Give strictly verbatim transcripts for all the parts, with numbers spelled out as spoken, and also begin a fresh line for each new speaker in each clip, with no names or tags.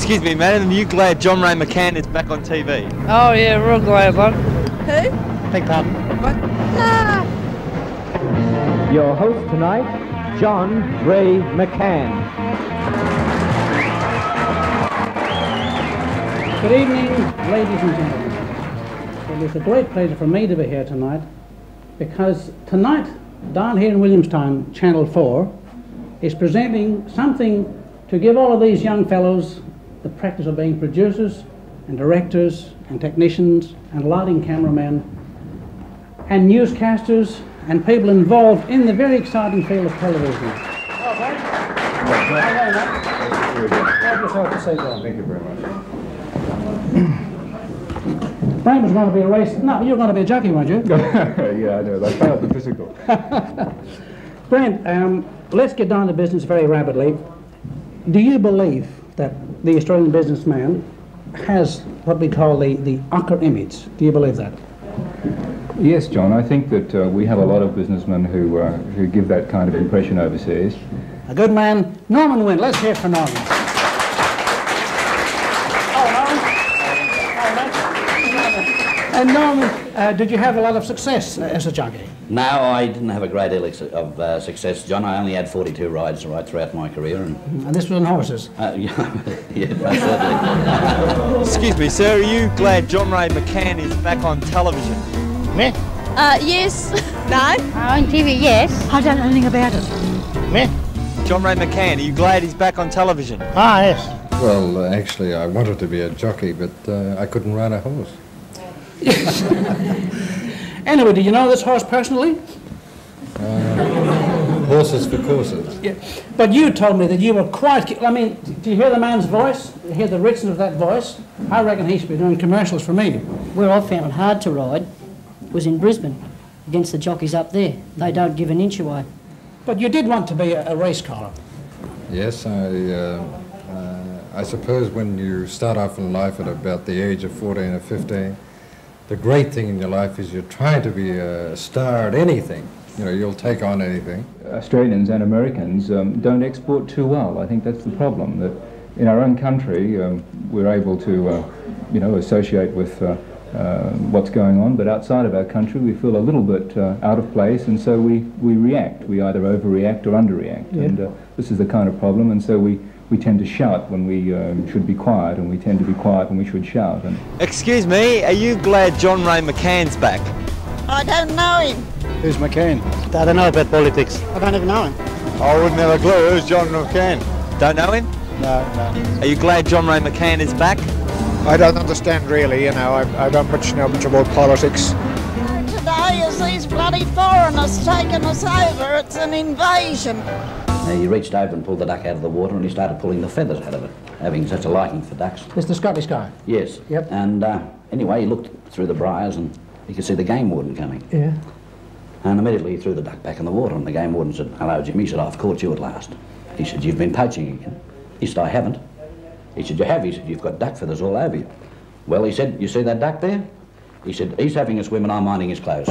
Excuse me, madam, are you glad John Wray McCann is back on T V?
Oh yeah, real glad, bud.
Who?
Beg pardon?
What? Nah.
Your host tonight, John Wray McCann.
Good evening, ladies and gentlemen. It is a great pleasure for me to be here tonight because tonight, down here in Williamstown, Channel four is presenting something to give all of these young fellows the practice of being producers and directors and technicians and lighting cameramen and newscasters and people involved in the very exciting field of television. Oh, right.
Thank you very much.
Brian was going to be a race. No, you're going to be a jockey, weren't you?
Yeah, I know. They failed the physical.
Brent, um, let's get down to business very rapidly. Do you believe that the Australian businessman has what we call the, the ochre image? Do you believe that?
Yes, John. I think that uh, we have a lot of businessmen who uh, who give that kind of impression overseas.
A good man, Norman Wynn. Let's hear from Norman. And Norman, uh, did you have a lot of success uh, as a jockey?
No, I didn't have a great deal of uh, success, John. I only had forty-two rides right throughout my career. And,
and this was on horses?
Uh, yeah, yeah, most certainly.
Excuse me, sir, are you glad John Wray McCann is back on television?
Me?
Uh, yes. No?
Oh, on T V, yes. I don't know anything about it.
Me?
John Wray McCann, are you glad he's back on television?
Ah, yes.
Well, uh, actually, I wanted to be a jockey, but uh, I couldn't ride a horse.
Anyway, do you know this horse personally?
Uh, horses for courses.
Yeah. But you told me that you were quite... I mean, do you hear the man's voice? You hear the richness of that voice? I reckon he should be doing commercials for me.
Where I found it hard to ride was in Brisbane, against the jockeys up there. They don't give an inch away.
But you did want to be a, a race caller.
Yes, I, uh, uh, I suppose when you start off in life at about the age of fourteen or fifteen, the great thing in your life is you're trying to be a star at anything. You know, you'll take on anything.
Australians and Americans um, don't export too well. I think that's the problem, that in our own country um, we're able to, uh, you know, associate with uh, uh, what's going on, but outside of our country we feel a little bit uh, out of place, and so we, we react. We either overreact or underreact, yeah. and uh, this is the kind of problem, and so we We tend to shout when we um, should be quiet, and we tend to be quiet when we should shout. And
excuse me, are you glad John Wray McCann's back?
I don't know him.
Who's McCann?
I don't know about politics.
I don't even know him.
I wouldn't have a clue. Who's John McCann?
Don't know him?
No, no.
Are you glad John Wray McCann is back?
I don't understand really, you know. I, I don't much know much about politics.
Today is these bloody foreigners taking us over. It's an invasion.
He reached over and pulled the duck out of the water, and he started pulling the feathers out of it, having such a liking for ducks.
It's the Scottish guy?
Yes.
Yep.
And uh, anyway, he looked through the briars and he could see the game warden coming.
Yeah.
And immediately he threw the duck back in the water, and the game warden said, "Hello, Jimmy." He said, "I've caught you at last." He said, "You've been poaching again." He said, "I haven't." He said, "You have." He said, "You've got duck feathers all over you." Well, he said, "You see that duck there?" He said, "He's having a swim and I'm minding his clothes."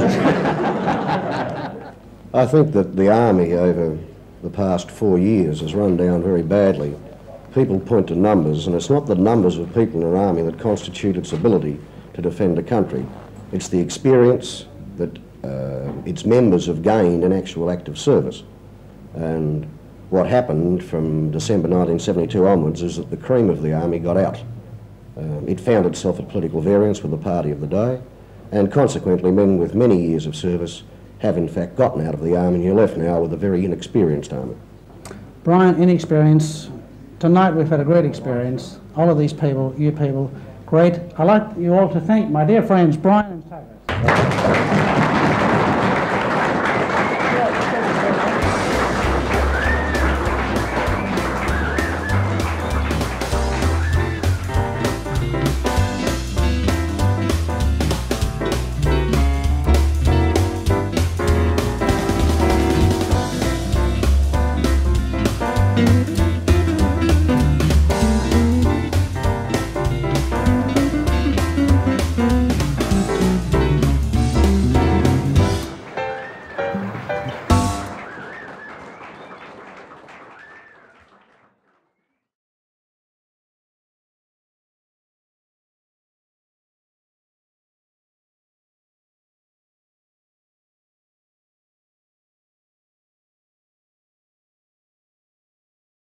I think that the Army over the past four years has run down very badly. People point to numbers, and it's not the numbers of people in an army that constitute its ability to defend a country. It's the experience that uh, its members have gained in actual active service. And what happened from December nineteen seventy-two onwards is that the cream of the army got out. Um, it found itself at political variance with the party of the day, and consequently men with many years of service have in fact gotten out of the army, and you're left now with a very inexperienced army.
Brian, inexperience. Tonight we've had a great experience. All of these people, you people, great. I'd like you all to thank my dear friends Brian and Taylor.